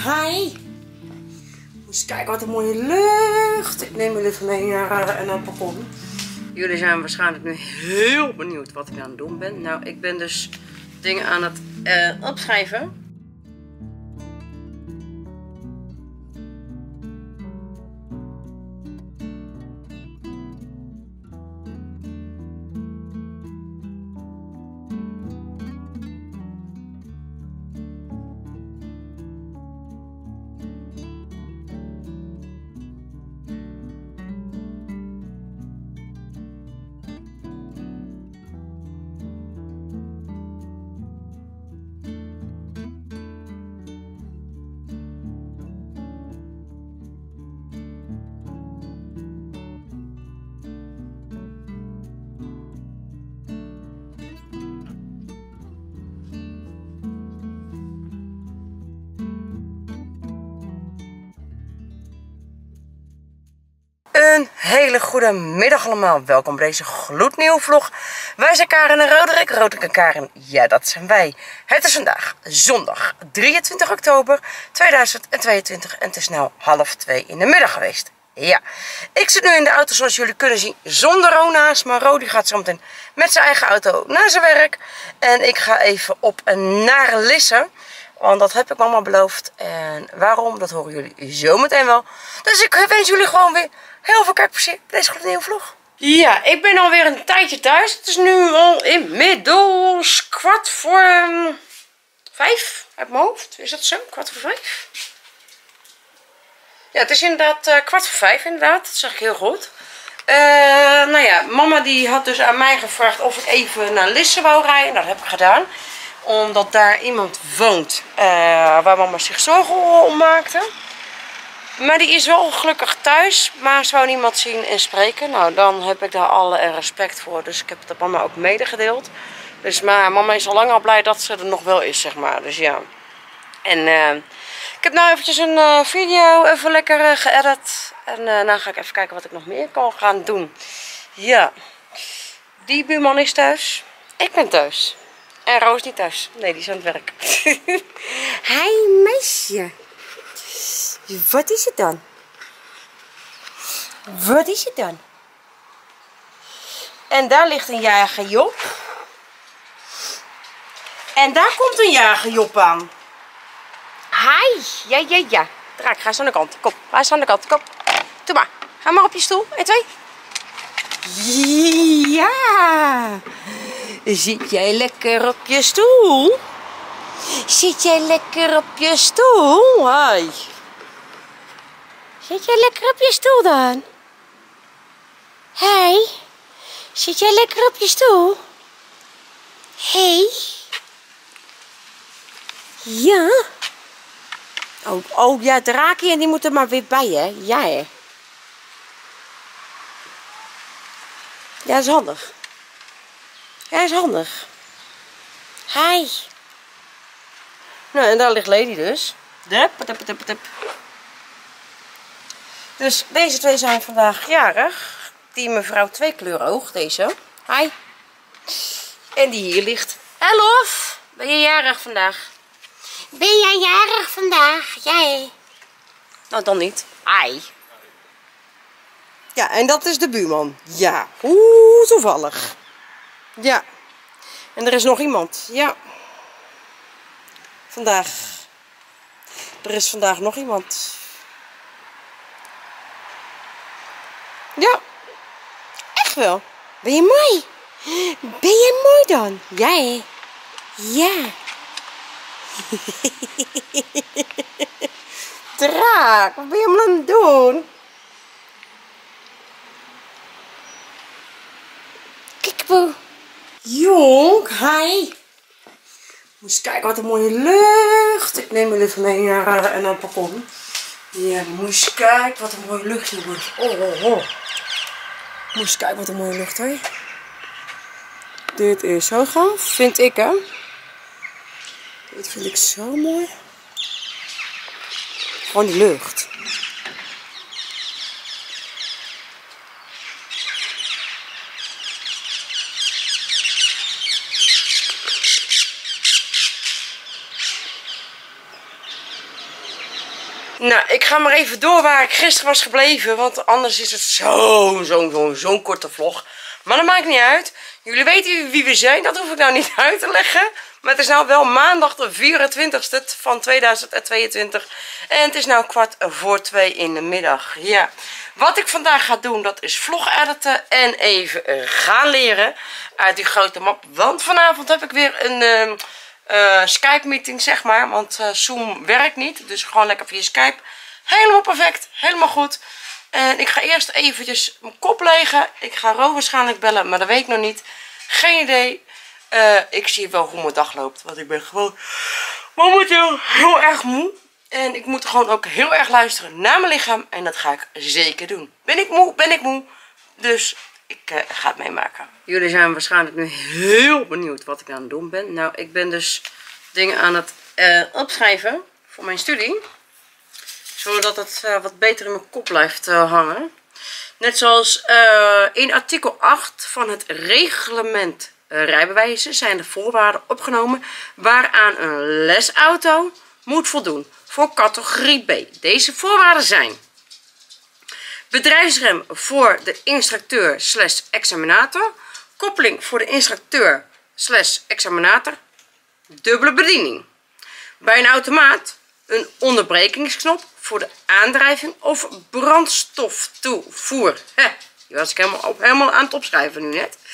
Hi. Moet eens kijken wat een mooie lucht. Ik neem jullie even mee naar het balkon. Jullie zijn waarschijnlijk nu heel benieuwd wat ik aan het doen ben. Nou, ik ben dus dingen aan het opschrijven. Een hele goede middag allemaal. Welkom bij deze gloednieuwe vlog. Wij zijn Karen en Roderick. Roderick en Karen, ja, dat zijn wij. Het is vandaag zondag 23 oktober 2022 en het is nu 1:30 in de middag geweest. Ja, ik zit nu in de auto zoals jullie kunnen zien zonder Ro naast. Maar Ro die gaat zo meteen met zijn eigen auto naar zijn werk. En ik ga even op naar Lisse. Want dat heb ik mama beloofd. En waarom, dat horen jullie zo meteen wel. Dus ik wens jullie gewoon weer heel veel kijkplezier bij deze gloednieuwe vlog. Ja, ik ben alweer een tijdje thuis. Het is nu al inmiddels 5:15 uit mijn hoofd. Is dat zo? 5:15? Ja, het is inderdaad 5:15 inderdaad. Dat zeg ik heel goed. Nou ja, mama die had dus aan mij gevraagd of ik even naar Lisse wou rijden. Nou, dat heb ik gedaan. Omdat daar iemand woont waar mama zich zorgen om maakte. Maar die is wel gelukkig thuis, maar ze wou niemand zien en spreken. Nou, dan heb ik daar alle respect voor. Dus ik heb het aan mama ook medegedeeld. Dus maar mama is al lang al blij dat ze er nog wel is, zeg maar. Dus ja. En ik heb nou eventjes een video even lekker geëdit. En nou ga ik even kijken wat ik nog meer kan gaan doen. Ja. Die buurman is thuis. Ik ben thuis. En Roos niet thuis. Nee, die is aan het werk. Hi meisje. Wat is het dan? Wat is het dan? En daar ligt een jager Job. En daar komt een jager Job aan. Hi. Ja. Draak, ga eens aan de kant. Kom, ga eens aan de kant. Kom. Doe maar. Ga maar op je stoel. 1, 2. Ja. Zit jij lekker op je stoel? Zit jij lekker op je stoel? Hi. Zit jij lekker op je stoel dan? Hey. Zit jij lekker op je stoel? Hey. Ja. Oh ja, Draakje en die moet er maar weer bij, hè? Ja, hè? Ja, dat is handig. Ja, dat is handig. Hi. Nou, en daar ligt Lady dus. Dup. Dus deze twee zijn vandaag jarig. Die mevrouw 2 kleuren oog, deze. Hi. En die hier ligt. Elof, ben je jarig vandaag? Ben jij jarig vandaag? Jij? Nou, dan niet. Hi. Ja, en dat is de buurman. Ja. Oeh, toevallig. Ja. En er is nog iemand. Ja. Vandaag. Er is vandaag nog iemand. Ja. Echt wel. Ben je mooi? Ben je mooi dan? Jij? Ja. Draak, wat ben je allemaal aan het doen? Kiekeboe. Jonk, hi. Moet eens kijken wat een mooie lucht. Ik neem jullie even mee naar het balkon. Ja, moet eens kijken wat een mooie lucht hier wordt. Oh. Moet eens kijken wat een mooie lucht, hè. Dit is zo gaaf, vind ik, hè. Dit vind ik zo mooi. Gewoon die lucht. Nou, ik ga maar even door waar ik gisteren was gebleven. Want anders is het zo'n korte vlog. Maar dat maakt niet uit. Jullie weten wie we zijn. Dat hoef ik nou niet uit te leggen. Maar het is nou wel maandag de 24e van 2022. En het is nou 1:15 in de middag. Ja. Wat ik vandaag ga doen, dat is vlog editen. En even gaan leren uit die grote map. Want vanavond heb ik weer een Skype meeting, zeg maar. Want Zoom werkt niet. Dus gewoon lekker via Skype. Helemaal perfect. Helemaal goed. En ik ga eerst eventjes mijn kop legen. Ik ga Ro waarschijnlijk bellen, maar dat weet ik nog niet. Geen idee. Ik zie wel hoe mijn dag loopt. Want ik ben gewoon momenteel heel erg moe. En ik moet gewoon ook heel erg luisteren naar mijn lichaam. En dat ga ik zeker doen. Ben ik moe? Ben ik moe? Dus ik ga het meemaken. Jullie zijn waarschijnlijk nu heel benieuwd wat ik aan het doen ben. Nou, ik ben dus dingen aan het opschrijven voor mijn studie. Zodat het wat beter in mijn kop blijft hangen. Net zoals in artikel 8 van het reglement rijbewijzen zijn de voorwaarden opgenomen waaraan een lesauto moet voldoen voor categorie B. Deze voorwaarden zijn: bedrijfsrem voor de instructeur / examinator, koppeling voor de instructeur / examinator, dubbele bediening. Bij een automaat een onderbrekingsknop voor de aandrijving of brandstoftoevoer. Die was ik helemaal aan het opschrijven nu net.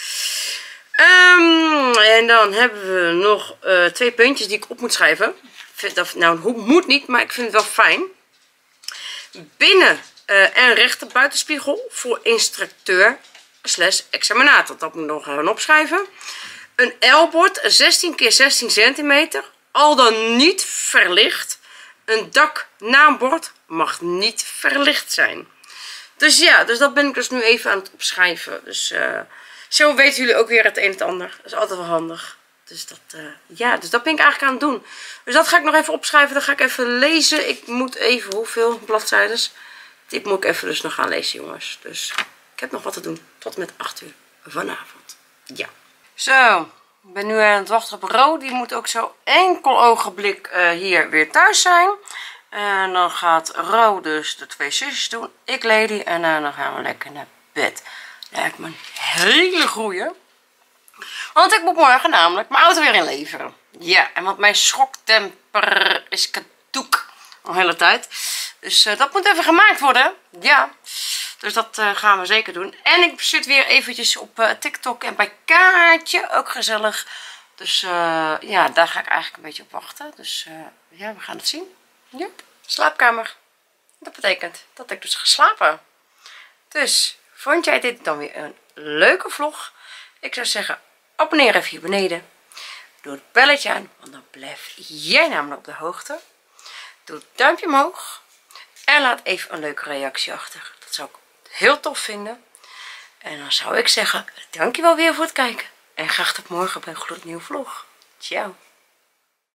En dan hebben we nog 2 puntjes die ik op moet schrijven. Dat, nou, moet niet, maar ik vind het wel fijn. Binnen- en rechter buitenspiegel voor instructeur / examinator. Dat moet ik nog gaan opschrijven. Een L-bord 16 x 16 centimeter. Al dan niet verlicht. Een daknaambord mag niet verlicht zijn. Dus ja, dus dat ben ik dus nu even aan het opschrijven. Dus zo weten jullie ook weer het een en het ander. Dat is altijd wel handig. Dus dat, ja, dus dat ben ik eigenlijk aan het doen. Dus dat ga ik nog even opschrijven. Dan ga ik even lezen. Ik moet even, hoeveel bladzijden? Dit moet ik even dus nog gaan lezen, jongens. Dus ik heb nog wat te doen. Tot met 8 uur vanavond. Ja. Zo. Ik ben nu aan het wachten op Ro. Die moet ook zo enkel ogenblik hier weer thuis zijn. En dan gaat Ro dus de 2 zusjes doen. Ik Lady. En dan gaan we lekker naar bed. Lijkt me een hele goeie. Want ik moet morgen namelijk mijn auto weer inleveren. Ja, en want mijn schoktemper is kadoek. Al de hele tijd. Dus dat moet even gemaakt worden. Ja. Dus dat gaan we zeker doen. En ik zit weer eventjes op TikTok en bij Kaartje. Ook gezellig. Dus ja, daar ga ik eigenlijk een beetje op wachten. Dus ja, we gaan het zien. Ja, slaapkamer. Dat betekent dat ik dus ga slapen. Dus, vond jij dit dan weer een leuke vlog? Ik zou zeggen, abonneer even hier beneden. Doe het belletje aan, want dan blijf jij namelijk op de hoogte. Doe het duimpje omhoog. En laat even een leuke reactie achter. Dat zou ik heel tof vinden. En dan zou ik zeggen, dankjewel weer voor het kijken. En graag tot morgen bij een gloednieuwe vlog. Ciao.